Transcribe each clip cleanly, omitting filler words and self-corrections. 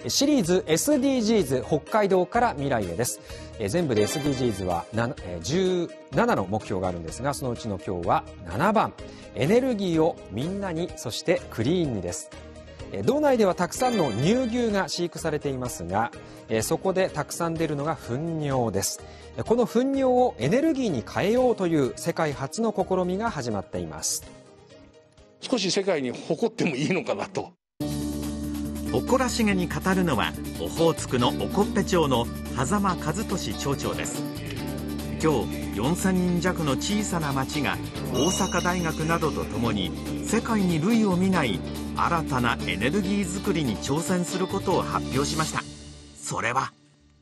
シリーズ SDGs 北海道から未来へです。全部で SDGs は17の目標があるんですが、そのうちの今日は7番、エネルギーをみんなに、そしてクリーンにです。道内ではたくさんの乳牛が飼育されていますが、そこでたくさん出るのが糞尿です。この糞尿をエネルギーに変えようという世界初の試みが始まっています。 少し世界に誇ってもいいのかなと。 誇らしげに語るのはオホーツクの興部町の狭間和俊町長です。今日4000人弱の小さな町が大阪大学などとともに世界に類を見ない新たなエネルギー作りに挑戦することを発表しました。それは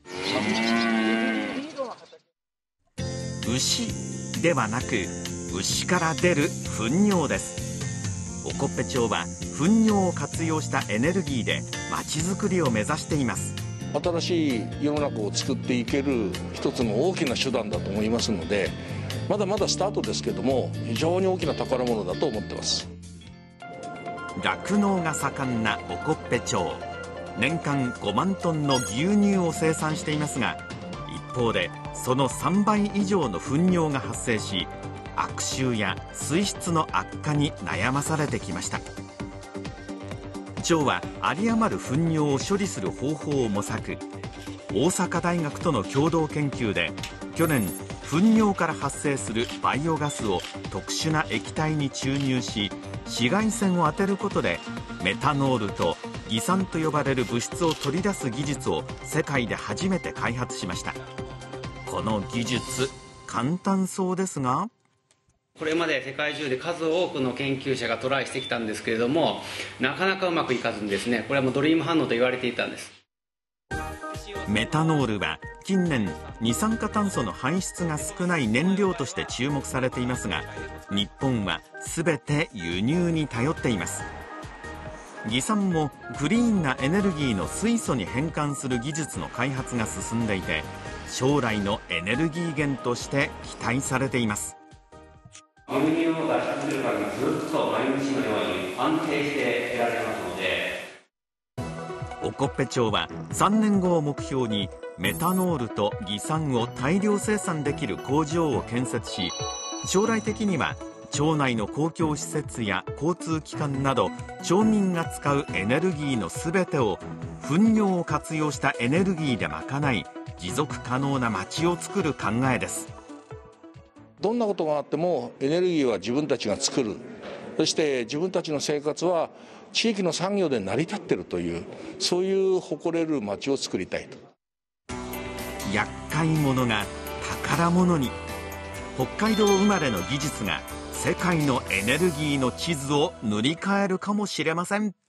牛ではなく牛から出る糞尿です。興部町は糞尿を活用したエネルギーで街づくりを目指しています。 新しい世の中を作っていける一つの大きな手段だと思いますので、まだまだスタートですけども非常に大きな宝物だと思ってます。 酪農が盛んな興部町、年間5万トンの牛乳を生産していますが、一方でその3倍以上の糞尿が発生し、悪臭や水質の悪化に悩まされてきました。町は有り余る糞尿を処理する方法を模索。大阪大学との共同研究で去年、糞尿から発生するバイオガスを特殊な液体に注入し、紫外線を当てることでメタノールと偽酸と呼ばれる物質を取り出す技術を世界で初めて開発しました。この技術、簡単そうですが、 これまで世界中で数多くの研究者がトライしてきたんですけれども、なかなかうまくいかずにですね、これはもうドリーム反応と言われていたんです。 メタノールは近年二酸化炭素の排出が少ない燃料として注目されていますが、日本は全て輸入に頼っています。偽酸もクリーンなエネルギーの水素に変換する技術の開発が進んでいて、将来のエネルギー源として期待されています。 牛乳を出し続けるからずっと毎日のように安定して得られますので、 興部町は3年後を目標にメタノールと偽酸を大量生産できる工場を建設し、将来的には町内の公共施設や交通機関など町民が使うエネルギーの全てを糞尿を活用したエネルギーで賄い、持続可能な町を作る考えです。 どんなことがあってもエネルギーは自分たちが作る。そして自分たちの生活は地域の産業で成り立っているという、そういう誇れる町を作りたいと。 厄介者が宝物に。北海道生まれの技術が世界のエネルギーの地図を塗り替えるかもしれません。